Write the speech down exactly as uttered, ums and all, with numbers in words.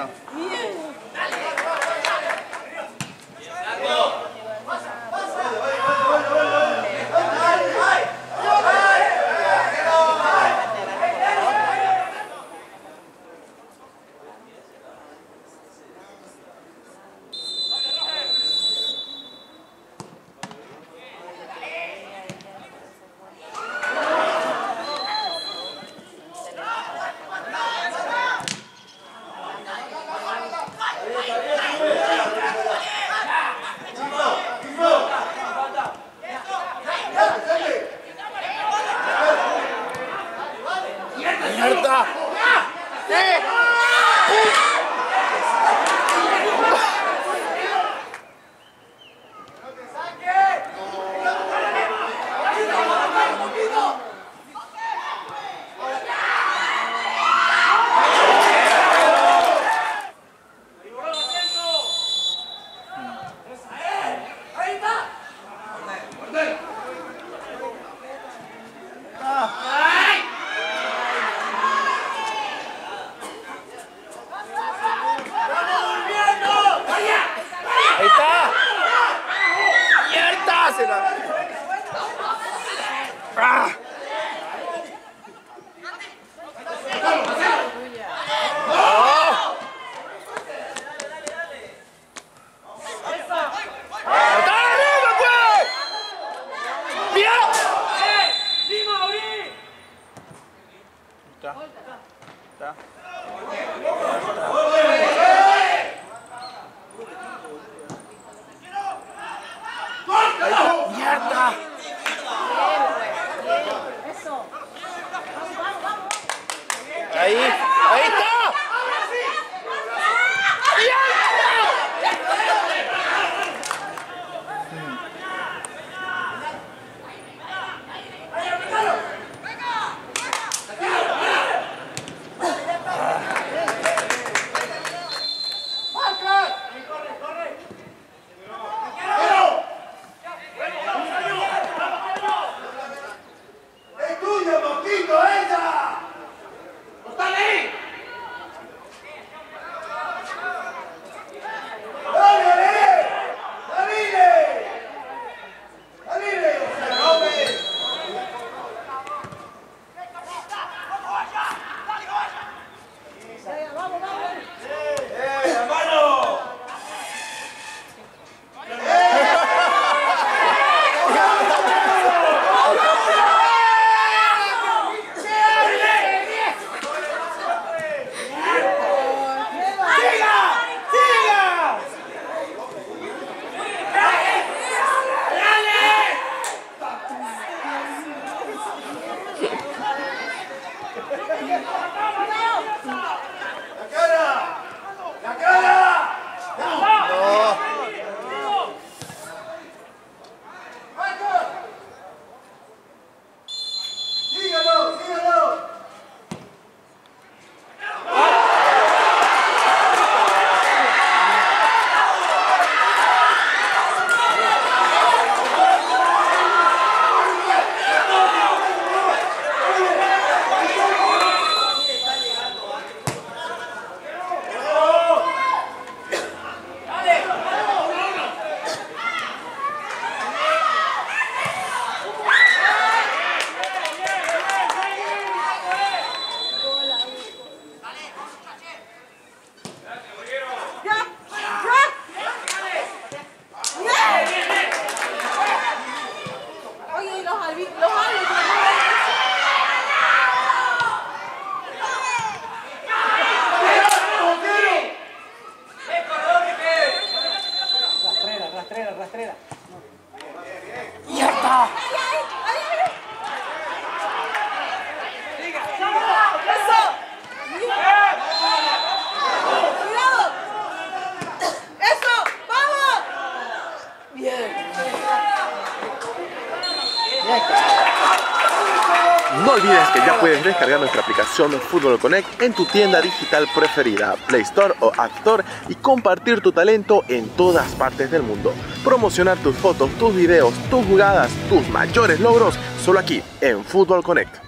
no. ¡Mierda! ¡Eh! ¡Ahí está! ¡Mierda! Se la... ¡Ah! ¡Oh! ¡Está arriba, pues! ¡Bien! Está. Está. ¡Mierda! Ahí, ahí está. Rastrera, rastrera. ¡Ya está! No olvides que ya puedes descargar nuestra aplicación Fútbol Connect en tu tienda digital preferida, Play Store o App Store, y compartir tu talento en todas partes del mundo. Promocionar tus fotos, tus videos, tus jugadas, tus mayores logros, solo aquí en Fútbol Connect.